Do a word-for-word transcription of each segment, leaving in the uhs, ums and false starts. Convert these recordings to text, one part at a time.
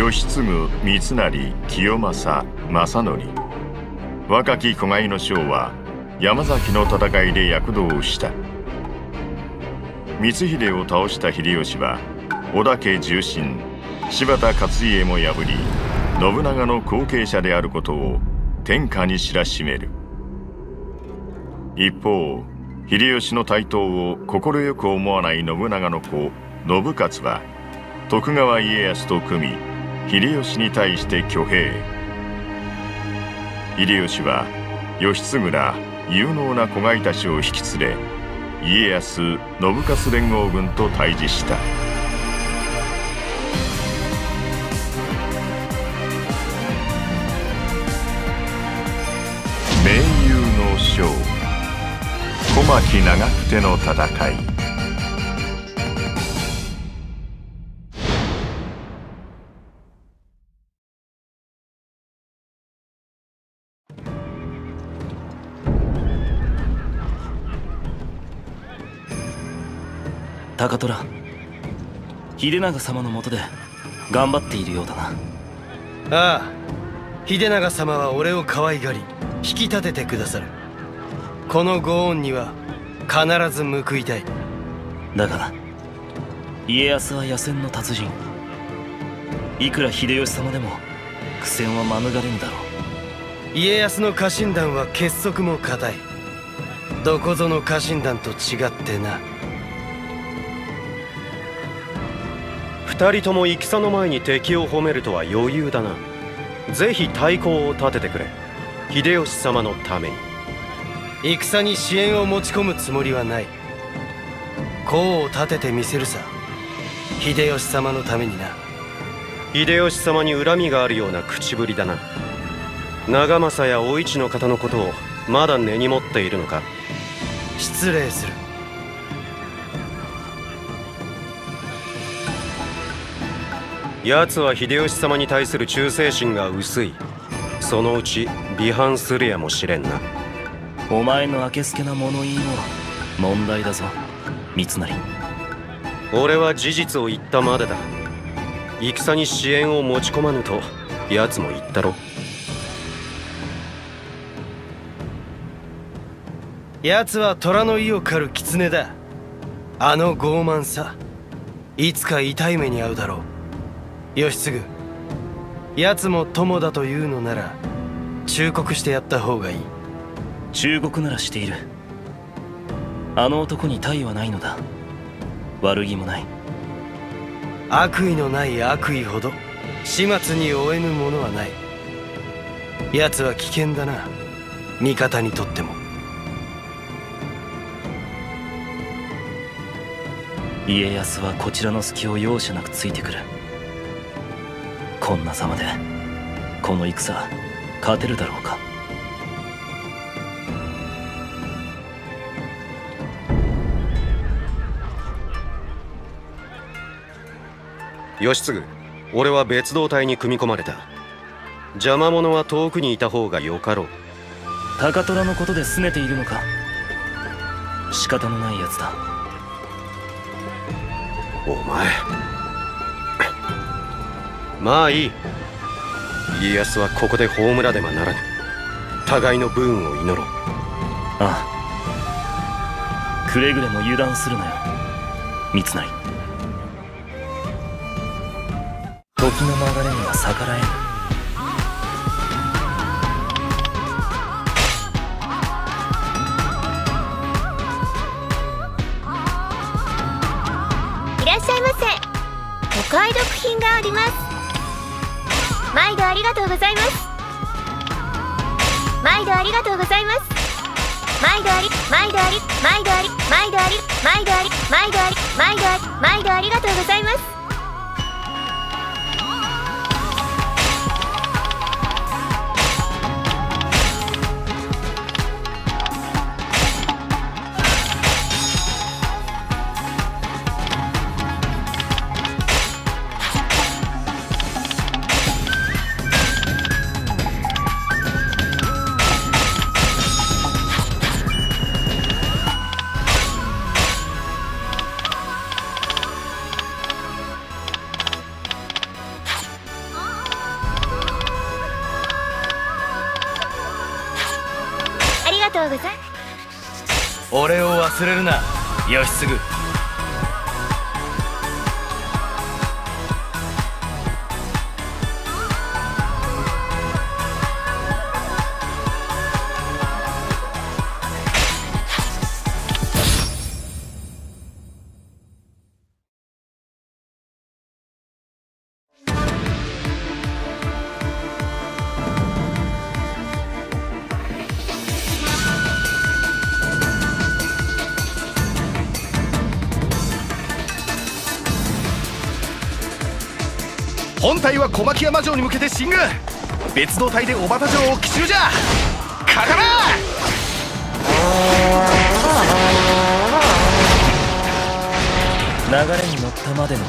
義継、三成、清正、正則。若き子飼いの将は山崎の戦いで躍動した。光秀を倒した秀吉は織田家重臣柴田勝家も破り、信長の後継者であることを天下に知らしめる。一方、秀吉の台頭を快く思わない信長の子信雄は徳川家康と組み、秀吉に対して挙兵。秀吉は義継ら有能な子飼いたちを引き連れ、家康・信雄連合軍と対峙した。盟友の将、小牧長久手の戦い。 高虎、秀長様のもとで頑張っているようだな。 ああ、秀長様は俺を可愛がり引き立ててくださる。このご恩には必ず報いたい。 だが家康は野戦の達人。いくら秀吉様でも苦戦は免れぬだろう。家康の家臣団は結束も固い。どこぞの家臣団と違ってな。 二人とも戦の前に敵を褒めるとは余裕だな。ぜひ太鼓を立ててくれ、秀吉様のために。 戦に支援を持ち込むつもりはない。功を立ててみせるさ、秀吉様のためにな。 秀吉様に恨みがあるような口ぶりだな。長政やお市の方のことをまだ根に持っているのか。 失礼する。 奴は秀吉様に対する忠誠心が薄い。そのうち離反するやもしれんな。 お前のあけすけな物言いも問題だぞ、三成。 俺は事実を言ったまでだ。戦に支援を持ち込まぬと奴も言ったろ。 奴は虎の意を狩る狐だ。あの傲慢さ、いつか痛い目に遭うだろう。義継、奴も友だというのなら忠告してやった方がいい。 忠告ならしている。あの男に他意はないのだ。悪気もない。 悪意のない悪意ほど始末に負えぬものはない。奴は危険だな、味方にとっても。 家康はこちらの隙を容赦なくついてくる。こんなざまでこの戦勝てるだろうか。 義継、俺は別動隊に組み込まれた。邪魔者は遠くにいた方がよかろう。 高虎のことで拗ねているのか。仕方のないやつだ。 お前、まあいい。家康はここで葬らねばならぬ。互いの武運を祈ろう。 ああ、くれぐれも油断するなよ、三成。時の流れには逆らえぬ。 いらっしゃいませ。お買い得品があります。毎度ありがとうございます。毎度ありがとうございます。毎度あり毎度あり毎度あり毎度あり毎度あり毎度あり毎度あり毎度ありがとうございます。 とうございます。 俺を忘れるな義継。 本隊は小牧山城に向けて進軍。別動隊で小畑城を奇襲じゃ。かから流れに乗ったまでの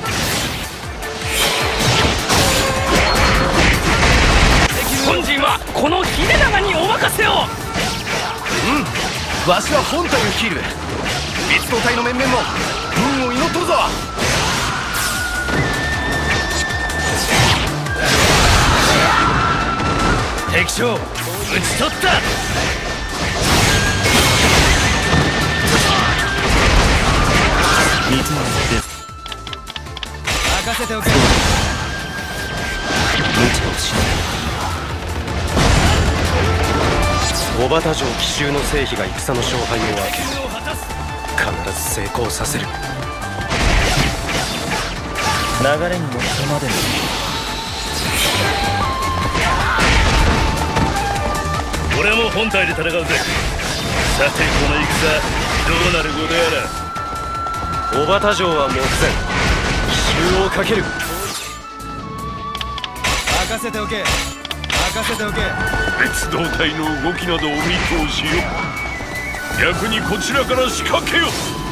本陣はこの秀長にお任せを。 うん、わしは本隊を率いる。別動隊の面々も運を祈っとるぞ。 敵将討ち取った。 三つのです任せておけ。 無茶をしな小畑城奇襲の成否が戦の勝敗を分け、必ず成功させる。 流れに乗ったまでの俺も本隊で戦うぜ。さてこの戦どうなることやら。 小畑城は目前、奇襲をかける。 任せておけ任せておけ。 別動隊の動きなどを見通しよ。逆にこちらから仕掛けよ。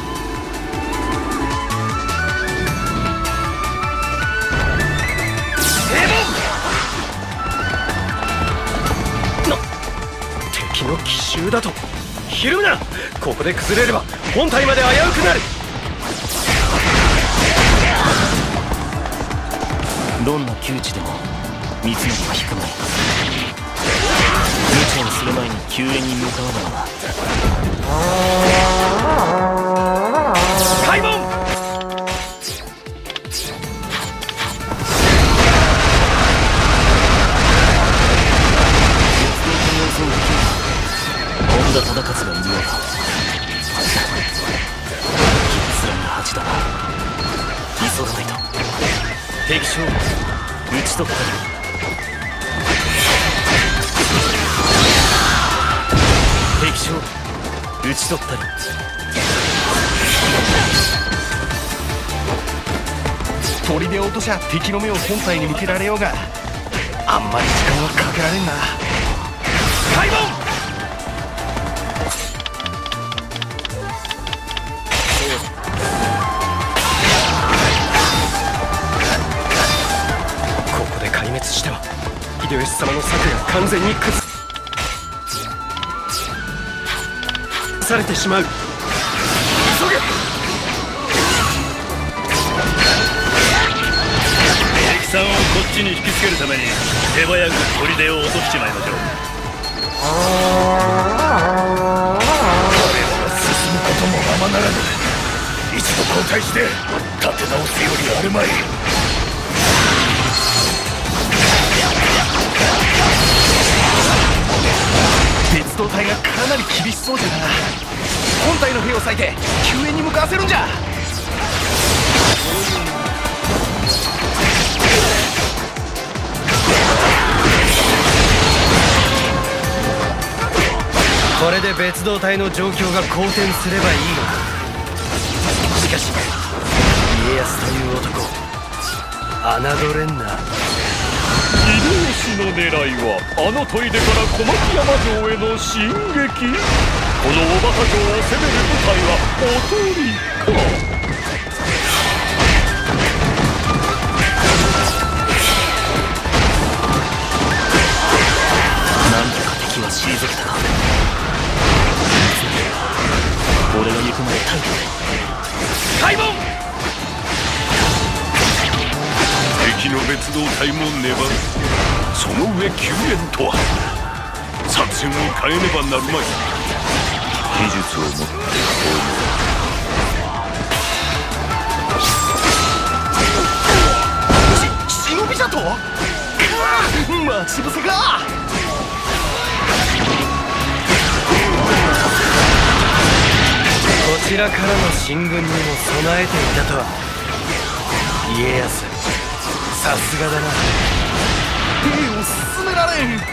敵の奇襲だと。ひるむな。ここで崩れれば本隊まで危うくなる。 どんな窮地でも三つのは引かない。無茶をする前に救援に向かわないわ。 開門。 本田忠勝がいるようだ。つらに恥だな。急がないと。敵将討ち取ったり。敵将討ち取ったり。 砦を落としゃ敵の目を本隊に向けられようが、あんまり時間はかけられんな。開門。 壊滅しては秀吉様の策が完全に崩されてしまう。急げ。 敵さんをこっちに引きつけるために手早く砦を落としちまいましょう。 これは進むこともままならぬ。一度交代して立て直すよりあるまい。別動隊がかなり厳しそうじゃな。本隊の兵を割いて救援に向かわせるんじゃ。 これで別動隊の状況が好転すればいいのか。しかし家康という男侮れんな。 秀吉の狙いはあの砦から小牧山城への進撃。この小畑城を攻める部隊はおとりか。 なんとか敵は退けたか。俺が行くまで待機。 開門。敵の別動隊も粘る。その上救援とは作戦を変えねばなるまい。 技術を持ってし忍びじゃと？かあ、待ち伏せか。 こちらからの進軍にも備えていたとは。家康、さすがだな。 兵を進められん。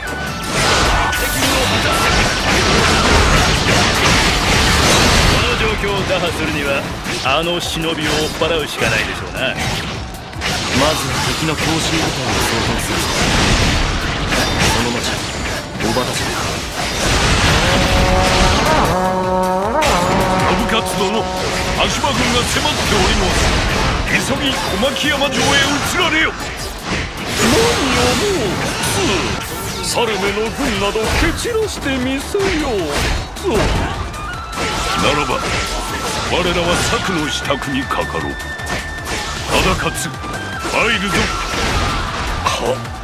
この状況を打破するにはあの忍びを追っ払うしかないでしょうな。 まずは敵の強襲部隊を想定する。その町小畑城か。 信勝殿、足場軍が迫っております。急ぎ小牧山城へ移られよ。何をもう猿めの軍など蹴散らしてみせよう。ならば我らは策の支度にかかろう。忠勝、参るぞ。は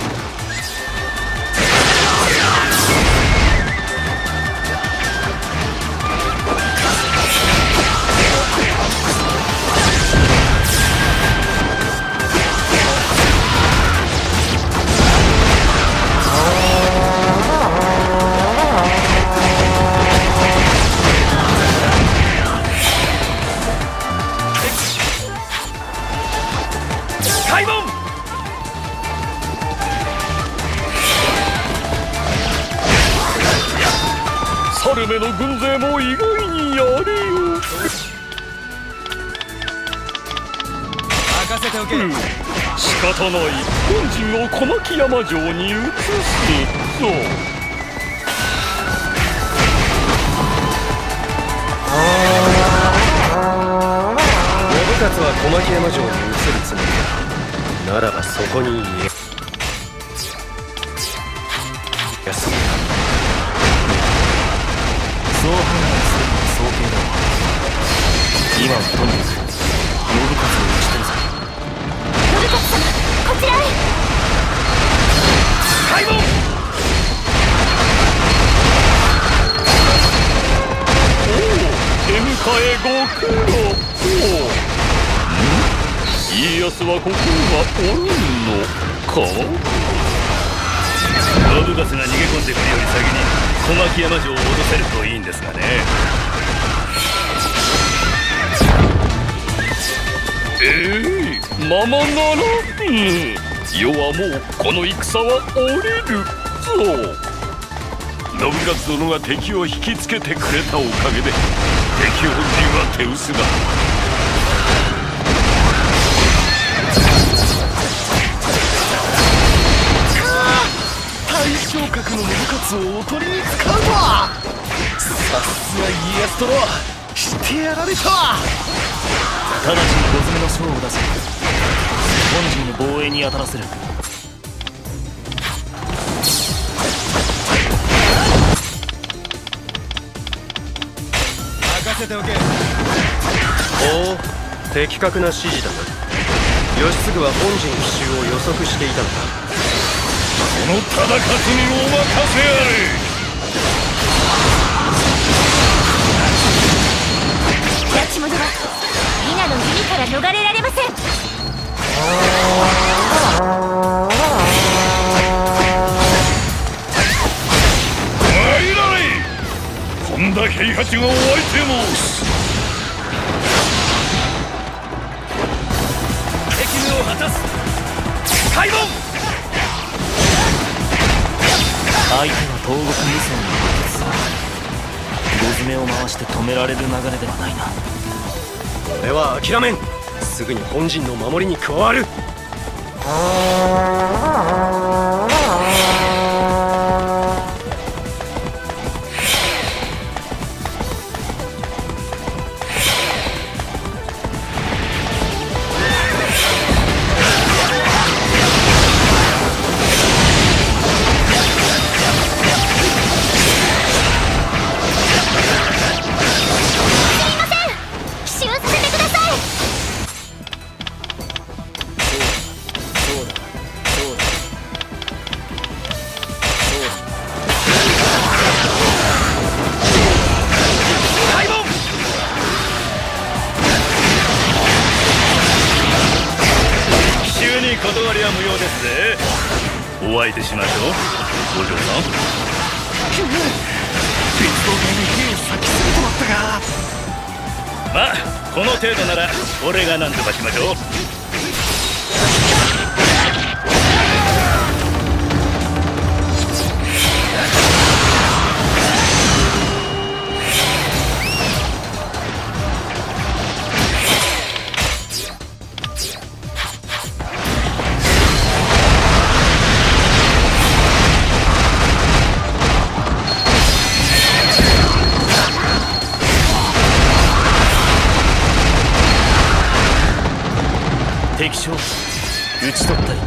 猿めの軍勢も意外にやれよ。 任せておけ。 うん、仕方ない。本陣を小牧山城に移すぞ。 信勝は小牧山城に移るつもりだ。ならばそこに家康。 そう判断するのは早計だわ。今はとにかく信勝を討ち取るぞ。 信勝様、こちらへ。 開門。 おお、出迎えご苦労。おお、家康はここにはおるのか。信勝が逃げ込んでくるより先に小牧山城を落とせるといいんですがね。ええー、ままならん。世はもうこの戦は降りるぞ。信勝殿が敵を引きつけてくれたおかげで敵本陣は手薄だ。 大昇格の信勝をおとりに使うとは。さすが家康殿、してやられた。 直ちにご詰めの将を出せ。本陣の防衛に当たらせる。 任せておけ。 おお、的確な指示だな。義継は本陣奇襲を予測していたのか。 この忠勝にお任せあれ。 拉致者は伊賀の弓から逃れられません。 参られ。本田平八がお相手申す。 責務を果たす。開門。 相手は東国無双の一つ。ご詰めを回して止められる流れではないな。 俺は諦めん。すぐに本陣の守りに加わる。 相手しましょう、お嬢さん。 鉄道隊に兵を先するとなったが、 まあこの程度なら俺が何とかしましょう。 敵将討ち取ったり。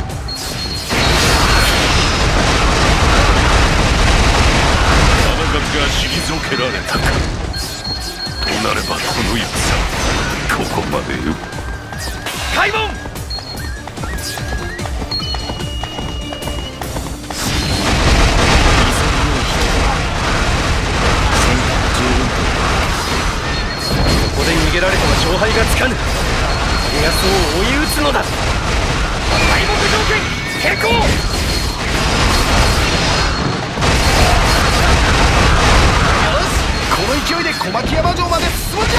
あのガキが退けられたか。となればこの戦ここまでよ。 開門。 ここで逃げられては勝敗がつかぬ。家康を追い打つのだ。敗北条件決行。 この勢いで小牧山城まで進むんじゃ。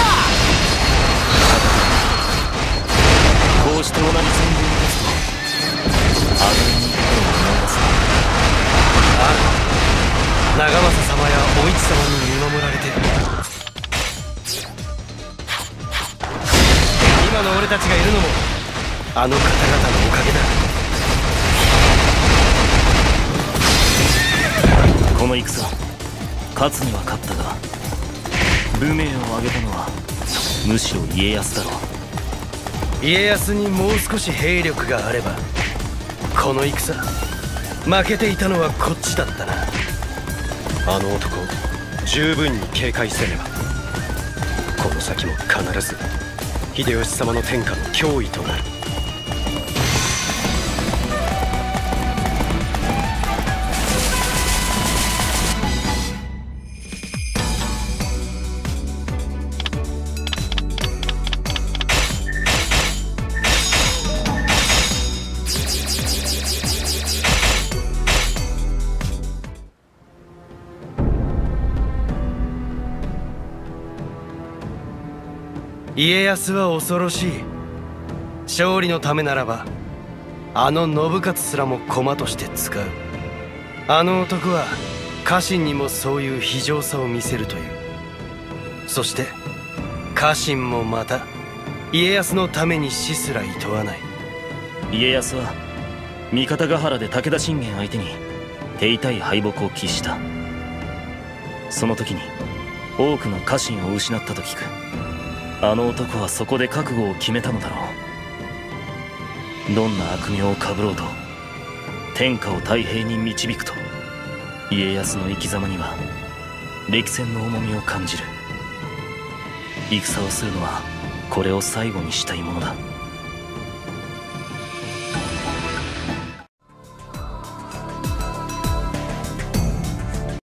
こうして同じ戦場に立つとあのに心を思い出す。 ああ、長政様やお市様に見守られて今の俺たちがいるのもあの方々のおかげだ。 この戦勝つには勝ったが武名を挙げたのはむしろ家康だろう。 家康にもう少し兵力があればこの戦負けていたのはこっちだったな。 あの男十分に警戒せねばこの先も必ず秀吉様の天下の脅威となる。 家康は恐ろしい。勝利のためならばあの信雄すらも駒として使う。あの男は家臣にもそういう非情さを見せるという。そして家臣もまた家康のために死すら厭わない。 家康は三方ヶ原で武田信玄相手に手痛い敗北を喫した。その時に多くの家臣を失ったと聞く。あの男はそこで覚悟を決めたのだろう。どんな悪名をかぶろうと天下を太平に導くと家康の生き様には歴戦の重みを感じる。戦をするのはこれを最後にしたいものだ。